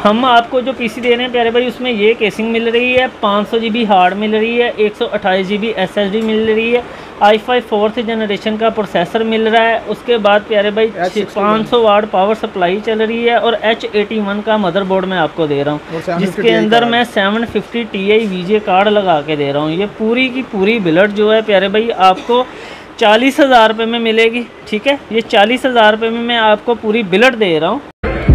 हम आपको जो पीसी दे रहे हैं प्यारे भाई, उसमें ये केसिंग मिल रही है, 500 GB हार्ड मिल रही है, 128 GB SSD मिल रही है, i5 4th जनरेशन का प्रोसेसर मिल रहा है। उसके बाद प्यारे भाई 500 वाट पावर सप्लाई चल रही है और H81 का मदरबोर्ड मैं आपको दे रहा हूँ, जिसके अंदर मैं 750 Ti VGA कार्ड लगा के दे रहा हूँ। ये पूरी की पूरी बिल्ड जो है प्यारे भाई आपको 40,000 रुपये में मिलेगी। ठीक है, ये 40,000 रुपये में मैं आपको पूरी बिल्ड दे रहा हूँ।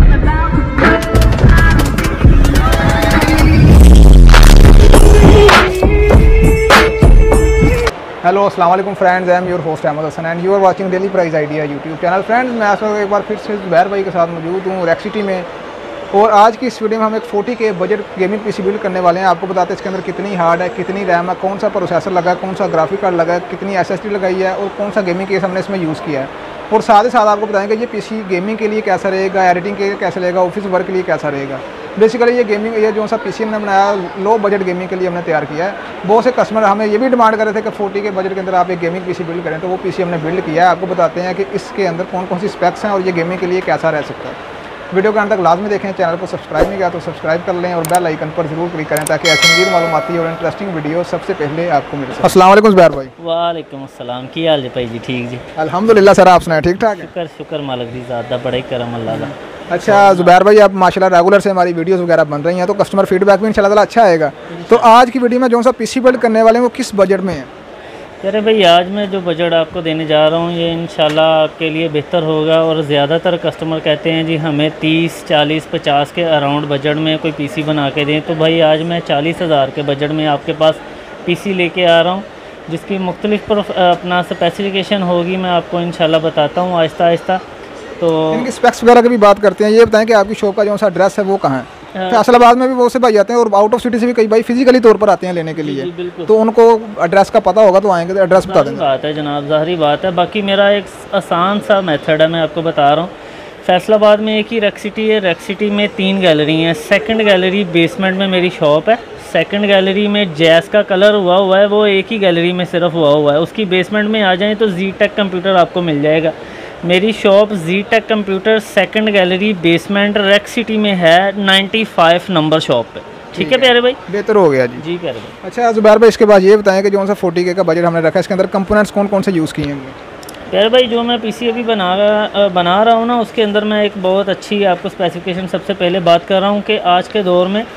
हेलो अस्सलाम वालेकुम friends, I am your host Ahmad Hasan and you are watching daily price idea YouTube channel. Friends, मैं आज एक बार फिर से ज़ुबैर भाई के साथ मौजूद हूँ रेक्सिटी में, और आज की इस वीडियो में हम एक 40K budget gaming PC build करने वाले हैं। आपको बताते हैं इसके अंदर कितनी हार्ड है, कितनी रैम है, कौन सा प्रोसेसर लगा है, कौन सा ग्राफिक कार्ड लगा है, कितनी SSD लगाई है और कौन सा गेमिंग केस हमने इसमें यूज़ किया है। और साथ ही साथ आपको बताएंगे ये पीसी गेमिंग के लिए कैसा रहेगा, एडिटिंग के लिए कैसा रहेगा, ऑफिस वर्क के लिए कैसा रहेगा। बेसिकली ये जो सा पीसी हमने बनाया लो बजट गेमिंग के लिए हमने तैयार किया है। बहुत से कस्टमर हमें ये भी डिमांड कर रहे थे कि 40K बजट के अंदर आप एक गेमिंग पीसी बिल्ड करें, तो वो पीसी हमने बिल्ड किया है। आपको बताते हैं कि इसके अंदर कौन कौन सी स्पेक्स हैं और ये गेमिंग के लिए कैसा रह सकता है। वीडियो के अंत तक लाजमी देखें। चैनल को सब्सक्राइब नहीं किया तो सब्सक्राइब कर लें और बेल आइकन पर जरूर क्लिक करें ताकि ऐसी मज़ीद मालूमाती और इंटरेस्टिंग वीडियो सबसे पहले आपको मिल सके। अस्सलाम वालेकुम ज़ुबैर भाई। वालेकुम अस्सलाम, की हाल है भाई जी? ठीक जी, अल्हम्दुलिल्लाह सर, आप सुनाए ठीक ठाक है? शुक्र मालिक जी, ज़्यादा बड़ा ही करम अल्लाह का। अच्छा ज़ुबैर भाई, आप माशाल्लाह रेगुलर से हमारी वीडियोस वगैरह बन रही हैं, तो कस्टमर फीडबैक भी इंशाल्लाह अच्छा आएगा। तो आज की वीडियो में जो सा पीसी बिल्ड करने वाले हैं वो किस बजट में है? अरे भाई, आज मैं जो बजट आपको देने जा रहा हूँ ये इंशाल्लाह आपके लिए बेहतर होगा। और ज़्यादातर कस्टमर कहते हैं जी हमें 30, 40, 50 के अराउंड बजट में कोई पीसी बना के दें। तो भाई आज मैं 40,000 के बजट में आपके पास पीसी लेके आ रहा हूँ, जिसकी मुख्तलिफ अपना स्पेसिफिकेशन होगी, मैं आपको इंशाल्लाह बताता हूँ आहिस्ता आहिस्ता। तो इनकी स्पेक्स वगैरह की भी बात करते हैं। ये बताएं कि आपकी शॉप का जो सा एड्रेस है वो कहाँ है? फैसलाबाद में भी बहुत से भाई आते हैं और आउट ऑफ सिटी से भी कई भाई फिजिकली तौर पर आते हैं लेने के लिए, तो उनको एड्रेस का पता होगा तो आएंगे तो एड्रेस बता देंगे। बात है जनाब, ज़ाहिरी बात है। बाकी मेरा एक आसान सा मेथड है, मैं आपको बता रहा हूँ। फैसलाबाद में एक ही रेक्सिटी है, रेक्सिटी में 3 गैलरी हैं। सेकंड गैलरी बेसमेंट में मेरी शॉप है। सेकंड गैलरी में जैस का कलर हुआ है, वो एक ही गैलरी में सिर्फ हुआ है। उसकी बेसमेंट में आ जाएँ तो जी-टेक कंप्यूटर आपको मिल जाएगा। मेरी shop G Tech computer second gallery basement रेक्सिटी में है, 95 नंबर शॉप पे। ठीक है प्यारे भाई, बेहतर हो गया जी। जी प्यारे भाई। अच्छा ज़ुबैर भाई, इसके बाद ये बताएं कि जो सा 40K का बजट हमने रखा है इसके अंदर कंपोनेंट्स कौन कौन से यूज़ किए हैं? प्यारे भाई, जो मैं पीसी अभी बना रहा हूँ ना, उसके अंदर मैं एक बहुत अच्छी आपको स्पेसिफिकेशन सबसे पहले बात कर रहा हूँ कि आज के दौर में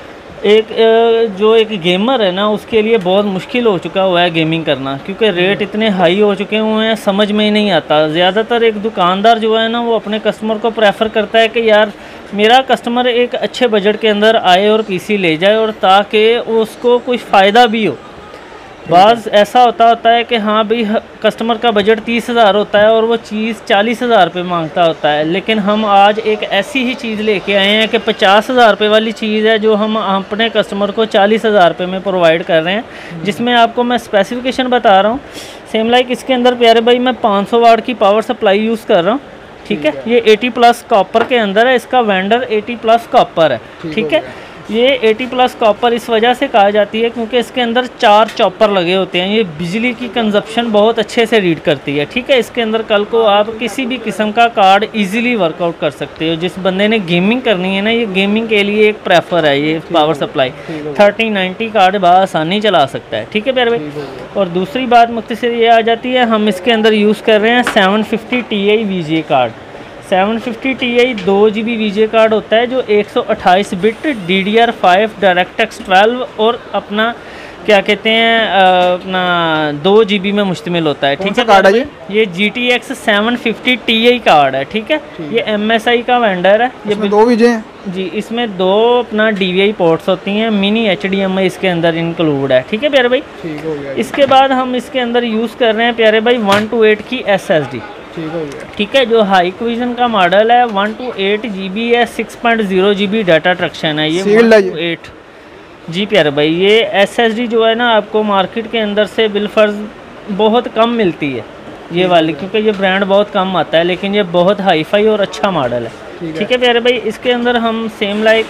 एक गेमर है ना, उसके लिए बहुत मुश्किल हो चुका हुआ है गेमिंग करना, क्योंकि रेट इतने हाई हो चुके हुए हैं, समझ में ही नहीं आता। ज़्यादातर एक दुकानदार जो है ना, वो अपने कस्टमर को प्रेफर करता है कि यार मेरा कस्टमर एक अच्छे बजट के अंदर आए और पीसी ले जाए, और ताकि उसको कुछ फ़ायदा भी हो। बाज़ ऐसा होता है कि हाँ भाई, कस्टमर का बजट 30,000 होता है और वो चीज़ 40,000 रुपये मांगता होता है। लेकिन हम आज एक ऐसी ही चीज़ लेके आए हैं कि 50,000 रुपये वाली चीज़ है, जो हम अपने कस्टमर को 40,000 रुपये में प्रोवाइड कर रहे हैं, जिसमें आपको मैं स्पेसिफिकेशन बता रहा हूँ। सेम लाइक इसके अंदर प्यारे भाई मैं 500 वाट की पावर सप्लाई यूज़ कर रहा हूँ। ठीक है, ये 80+ कॉपर के अंदर है, इसका वेंडर 80+ कॉपर है। ठीक है, ये 80+ कॉपर इस वजह से कहा जाती है क्योंकि इसके अंदर 4 चॉपर लगे होते हैं। ये बिजली की कंजप्शन बहुत अच्छे से रीड करती है। ठीक है, इसके अंदर कल को आप किसी भी किस्म का कार्ड इजीली वर्कआउट कर सकते हो। जिस बंदे ने गेमिंग करनी है ना, ये गेमिंग के लिए एक प्रेफर है ये पावर सप्लाई। 3090 कार्ड बआसानी चला सकता है। ठीक है प्यारे भाई। और दूसरी बात मुख्तसर ये आ जाती है, हम इसके अंदर यूज़ कर रहे हैं 750 Ti VGA card. 750 Ti 2 GB VGA card होता है, जो 128 बिट DDR5 DirectX 12 और अपना क्या कहते हैं अपना 2 GB में मुश्तमिल होता है। ठीक है कार्ड है ये GTX 750 Ti कार्ड है। ठीक है, ये MSI का वेंडर है। ये 2 VGA जी, इसमें 2 अपना DVI पोर्ट्स होती हैं, मिनी HDMI इसके अंदर इंक्लूड है। ठीक है प्यारे भाई। ठीक हो गया। इसके बाद हम इसके अंदर यूज़ कर रहे हैं प्यारे भाई 128 की SSD। ठीक हो गया। ठीक है, जो हाई क्विजन का मॉडल है 128 GB है, 6.0 GB डाटा ट्रक्शन है। ये 128 जी प्यारे भाई। ये SSD जो है ना, आपको मार्केट के अंदर से बिलफर्ज बहुत कम मिलती है ये वाली, क्योंकि ये ब्रांड बहुत कम आता है, लेकिन ये बहुत हाई फाई और अच्छा मॉडल है। ठीक है प्यारे भाई। इसके अंदर हम same like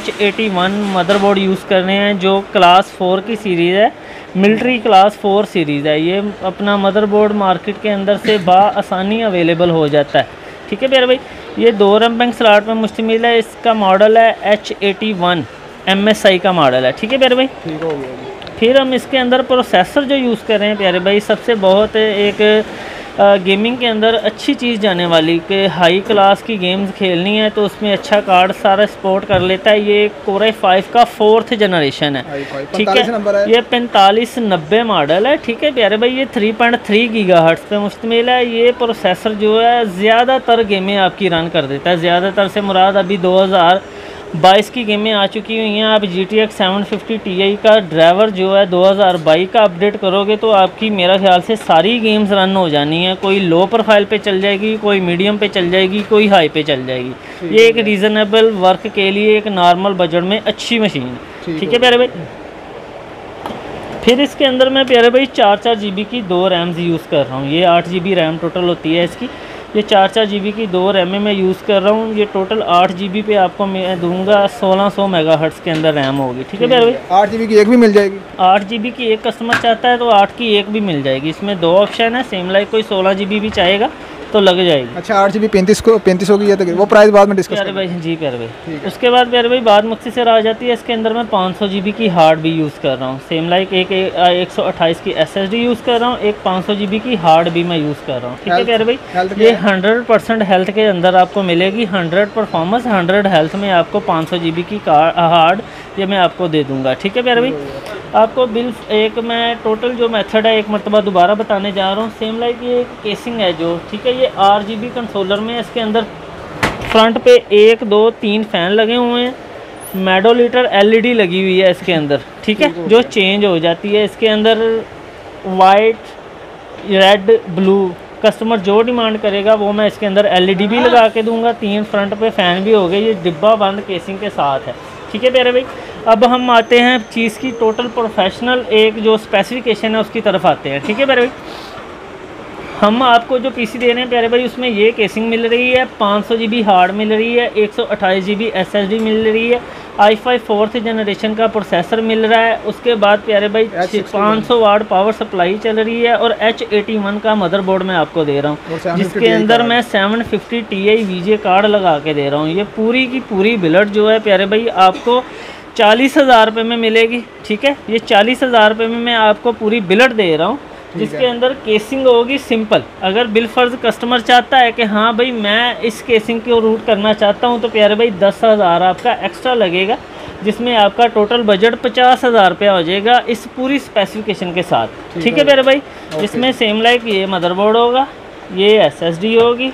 H81 motherboard use कर रहे हैं, जो क्लास 4 की सीरीज़ है, मिलिट्री क्लास 4 सीरीज़ है। ये अपना मदरबोर्ड मार्केट के अंदर से बआसानी अवेलेबल हो जाता है। ठीक है प्यारे भाई। ये 2 रैम बैंक स्लॉट में मुश्तमिल है। इसका मॉडल है H81 MSI का मॉडल है, ठीक है प्यारे भाई। ठीक हो गया। फिर हम इसके अंदर प्रोसेसर जो यूज़ कर रहे हैं प्यारे भाई, सबसे बहुत एक गेमिंग के अंदर अच्छी चीज़ जाने वाली कि हाई क्लास की गेम्स खेलनी है तो उसमें अच्छा कार्ड सारा सपोर्ट कर लेता है। ये Core i5 का 4th जनरेशन है, ठीक है। ये 4590 मॉडल है, ठीक है प्यारे भाई। ये 3.3 गीगाहर्ट्ज़ पे मुश्तमिल है। ये प्रोसेसर जो है ज़्यादातर गेमें आपकी रन कर देता है। ज़्यादातर से मुराद अभी 2022 की गेमें आ चुकी हुई हैं। आप GTX 750 Ti का ड्राइवर जो है 2022 का अपडेट करोगे तो आपकी मेरा ख्याल से सारी गेम्स रन हो जानी है। कोई लो प्रोफाइल पे चल जाएगी, कोई मीडियम पे चल जाएगी, कोई हाई पे चल जाएगी। ये एक रीज़नेबल वर्क के लिए एक नॉर्मल बजट में अच्छी मशीन है, ठीक है प्यारे भाई। फिर इसके अंदर मैं प्यारे भाई 4 GB की 2 रैम्स यूज़ कर रहा हूँ। ये 8 GB रैम टोटल होती है इसकी। ये 4 GB की 2 रैम में मैं यूज़ कर रहा हूँ। ये टोटल 8 GB पे आपको मैं दूंगा 1600 मेगाहर्ट्ज़ के अंदर रैम होगी, ठीक है प्यारे भाई। 8 GB की एक भी मिल जाएगी। 8 GB की एक कस्टमर चाहता है तो 8 की एक भी मिल जाएगी। इसमें 2 ऑप्शन है, सेम लाइक कोई 16 GB भी चाहेगा तो लग जाएगी। अच्छा 8 GB 35 होगी तो वो प्राइस बाद में डिस्कस प्यारे भाई। जी प्यारे भाई। उसके बाद प्यारे भाई बाद मुख्तसर आ जाती है। इसके अंदर मैं 500 GB की हार्ड भी यूज़ कर रहा हूँ। सेम लाइक एक 128 की SSD यूज़ कर रहा हूँ, एक 500 GB की हार्ड भी मैं यूज़ कर रहा हूँ, ठीक है प्यारे भाई। ये 100% हेल्थ के अंदर आपको मिलेगी। 100 परफॉर्मेंस 100 हेल्थ में आपको 500 GB की हार्ड ये मैं आपको दे दूँगा, ठीक है प्यारे भाई। आपको बिल एक मैं टोटल जो मेथड है एक मरतबा दोबारा बताने जा रहा हूँ। सेम लाइक ये केसिंग है जो, ठीक है। ये RGB कंट्रोलर में इसके अंदर फ्रंट पे 1 2 3 फ़ैन लगे हुए हैं। मेडोलीटर LED लगी हुई है इसके अंदर, ठीक है, जो चेंज हो जाती है। इसके अंदर वाइट, रेड, ब्लू कस्टमर जो डिमांड करेगा वो मैं इसके अंदर LED भी लगा के दूंगा। 3 फ्रंट पे फ़ैन भी हो गए। ये डिब्बा बंद केसिंग के साथ है, ठीक है प्यारे भाई। अब हम आते हैं चीज़ की टोटल प्रोफेशनल एक जो स्पेसिफिकेशन है उसकी तरफ आते हैं, ठीक है प्यारे भाई। हम आपको जो PC दे रहे हैं प्यारे भाई उसमें ये केसिंग मिल रही है, 500 GB हार्ड मिल रही है, 128 GB SSD मिल रही है, i5 4th जनरेशन का प्रोसेसर मिल रहा है। उसके बाद प्यारे भाई 500 वाट पावर सप्लाई चल रही है और H81 का मदरबोर्ड मैं आपको दे रहा हूँ, जिसके अंदर मैं 750 Ti VGA कार्ड लगा के दे रहा हूँ। ये पूरी की पूरी बिल्ड जो है प्यारे भाई आपको 40,000 रुपये में मिलेगी, ठीक है। ये 40,000 रुपये में मैं आपको पूरी बिल्ड दे रहा हूँ, जिसके अंदर केसिंग होगी सिंपल। अगर बिलफर्ज कस्टमर चाहता है कि हाँ भाई मैं इस केसिंग को रूट करना चाहता हूँ तो प्यारे भाई 10,000 आपका एक्स्ट्रा लगेगा, जिसमें आपका टोटल बजट 50,000 रुपया हो जाएगा इस पूरी स्पेसिफिकेशन के साथ, ठीक है प्यारे भाई। इसमें सेम लाइक ये मदरबोर्ड होगा, ये SSD होगी,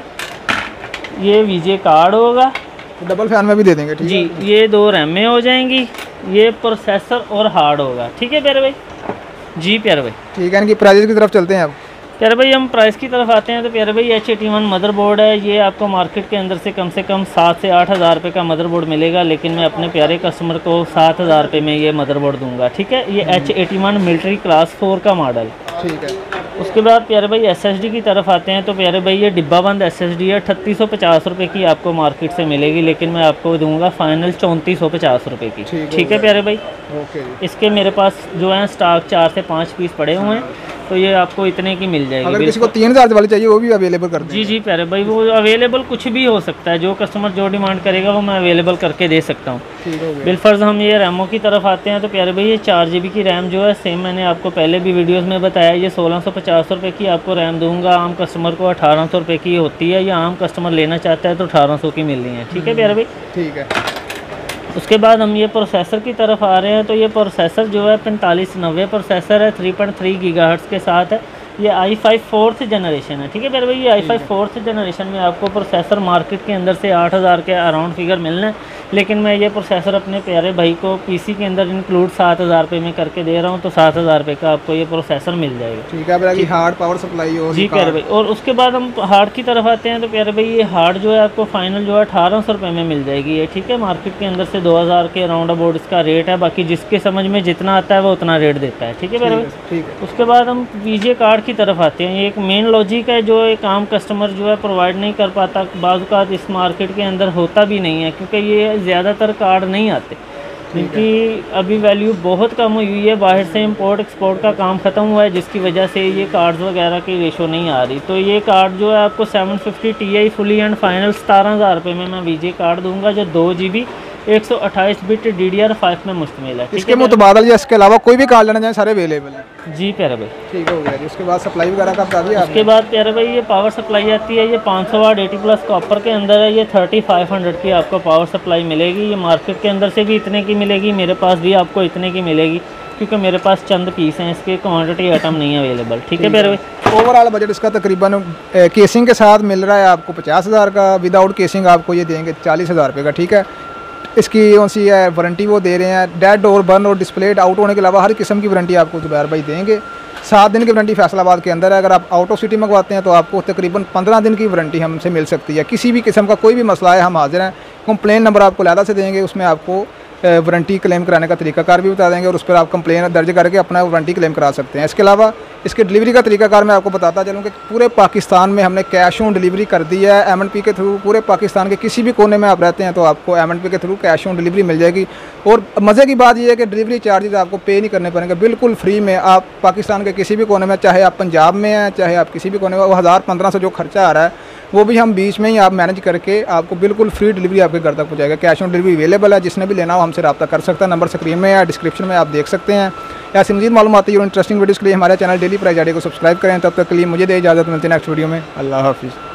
ये VGA कार्ड होगा, डबल फैन में भी दे देंगे, ठीक जी। ये 2 रैमें हो जाएंगी, ये प्रोसेसर और हार्ड होगा, ठीक है प्यारे भाई। जी प्यारे भाई। ठीक है, इनकी प्राइस की तरफ चलते हैं अब। प्यारे भाई हम प्राइस की तरफ आते हैं तो प्यारे भाई H81 मदरबोर्ड है। ये आपको मार्केट के अंदर से कम 7 से 8,000 रुपये का मदरबोर्ड मिलेगा, लेकिन मैं अपने प्यारे कस्टमर को 7,000 रुपये में ये मदरबोर्ड दूंगा, ठीक है। ये H81 मिलिट्री क्लास 4 का मॉडल, ठीक है। उसके बाद प्यारे भाई SSD की तरफ आते हैं तो प्यारे भाई ये डिब्बा बंद SSD है, 3850 रुपये की आपको मार्केट से मिलेगी, लेकिन मैं आपको दूंगा फाइनल 3450 रुपये की, ठीक है प्यारे भाई। इसके मेरे पास जो है स्टॉक 4 से 5 पीस पड़े हुए हैं, तो ये आपको इतने की मिल जाएगी। अगर किसी को 3,000 वाली चाहिए वो भी अवेलेबल कर देंगे। जी प्यारे भाई, वो अवेलेबल कुछ भी हो सकता है, जो कस्टमर जो डिमांड करेगा वो मैं अवेलेबल करके दे सकता हूँ। बिलफर्ज हम ये रैमों की तरफ आते हैं तो प्यारे भाई ये 4 GB की रैम जो है सेम मैंने आपको पहले भी वीडियोस में बताया, ये 1650 रुपये की आपको रैम दूंगा। आम कस्टमर को 1800 रुपये की होती है, या आम कस्टमर लेना चाहता है तो 1800 की मिल रही है, ठीक है प्यारे भाई। ठीक है। उसके बाद हम ये प्रोसेसर की तरफ आ रहे हैं तो ये प्रोसेसर जो है 4590 प्रोसेसर है, 3.3 गीगाहर्ट्ज़ के साथ है। ये i5 4th जनरेशन है, ठीक है प्यारे भाई। ये i5 4th जनरेशन में आपको प्रोसेसर मार्केट के अंदर से 8,000 के अराउंड फिगर मिलना है, लेकिन मैं ये प्रोसेसर अपने प्यारे भाई को PC के अंदर इंक्लूड 7,000 रुपये में करके दे रहा हूँ, तो 7,000 रुपये का आपको ये प्रोसेसर मिल जाएगा, ठीक है प्यारे। हार्ड पावर सप्लाई हो जी प्यारे भाई। और उसके बाद हम हार्ड की तरफ आते हैं तो प्यारे भाई ये हार्ड जो है आपको फाइनल जो है 1800 रुपये में मिल जाएगी ये, ठीक है। मार्केट के अंदर से 2,000 के अराउंड अबाउट इसका रेट है, बाकी जिसके समझ में जितना आता है वो उतना रेट देता है, ठीक है प्यारे भाई। ठीक है। उसके बाद हम VGA कार्ड की तरफ आते हैं। ये एक मेन लॉजिक है जो एक आम कस्टमर जो है प्रोवाइड नहीं कर पाता, बाज़ औक़ात इस मार्केट के अंदर होता भी नहीं है, क्योंकि ये ज़्यादातर कार्ड नहीं आते। इनकी अभी वैल्यू बहुत कम हुई है, बाहर से इंपोर्ट एक्सपोर्ट का काम ख़त्म हुआ है, जिसकी वजह से ये कार्ड्स वगैरह की रेशो नहीं आ रही। तो ये कार्ड जो है आपको 750 Ti फुली एंड फाइनल 17,000 रुपये में मैं वीजे कार्ड दूंगा, जो 2 GB 128 बिट DDR5 में मुश्तमिल है। इसके मुतबादल या इसके अलावा कोई भी कार्ड लेना चाहें सारे अवेलेबल हैं? जी प्यारे भाई, ठीक हो गया जी। उसके बाद सप्लाई वगैरह का बता दिया उसके बाद प्यारे भाई ये पावर सप्लाई आती है, ये 500 वाट 80+ कॉपर के अंदर है। ये 3500 की आपको पावर सप्लाई मिलेगी। ये मार्केट के अंदर से भी इतने की मिलेगी, मेरे पास भी आपको इतने की मिलेगी, क्योंकि मेरे पास चंद पीस हैं, इसके क्वांटिटी आइटम नहीं अवेलेबल। ठीक है प्यारे भाई। ओवरऑल बजट इसका तकरीबन केसिंग के साथ मिल रहा है आपको 50,000 का, विदाउट केसिंग आपको ये देंगे 40,000 रुपये का। ठीक है, इसकी कौन सी है वारंटी वो दे रहे हैं, डेड और बर्न और डिस्प्ले आउट होने के अलावा हर किस्म की वारंटी आपको ज़ुबैर भाई देंगे। 7 दिन की वारंटी फैसलाबाद के अंदर है। अगर आप आउट ऑफ सिटी मंगवाते हैं तो आपको तकरीबन 15 दिन की वारंटी हमसे मिल सकती है। किसी भी किस्म का कोई भी मसला है हम हाजिर हैं। कंप्लेन नंबर आपको लैदा से देंगे, उसमें आपको वारंटी क्लेम कराने का तरीकाकार भी बता देंगे और उस पर आप कंप्लेन दर्ज करके अपना वारंटी क्लेम करा सकते हैं। इसके अलावा इसके डिलीवरी का तरीकाकार मैं आपको बताता चलूँ कि पूरे पाकिस्तान में हमने कैश ऑन डिलीवरी कर दी है। M&P के थ्रू पूरे पाकिस्तान के किसी भी कोने में आप रहते हैं तो आपको M&P के थ्रू कैश ऑन डिलीवरी मिल जाएगी। और मज़े की बात यह है कि डिलीवरी चार्जेस आपको पे नहीं करने पड़ेंगे, बिल्कुल फ्री में। आप पाकिस्तान के किसी भी कोने में, चाहे आप पंजाब में हैं चाहे आप किसी भी कोने में, वो 1000-1500 जो खर्चा आ रहा है वो भी हम बीच में ही आप मैनेज करके आपको बिल्कुल फ्री डिलीवरी आपके घर तक पहुंचाएगा। कैश ऑन डिलीवरी अवेलेबल है, जिसने भी लेना हो हमसे रब्ता कर सकता है। नंबर स्क्रीन में या डिस्क्रिप्शन में आप देख सकते हैं। ऐसी मज़ीद मालूमाती और इंटरेस्टिंग वीडियोज़ के लिए हमारे चैनल डेली प्राइस आईडी को सब्सक्राइब करें। तब तक के लिए मुझे दे इजाज़त, मिलते हैं नेक्स्ट वीडियो में। अल्लाह हाफिज़।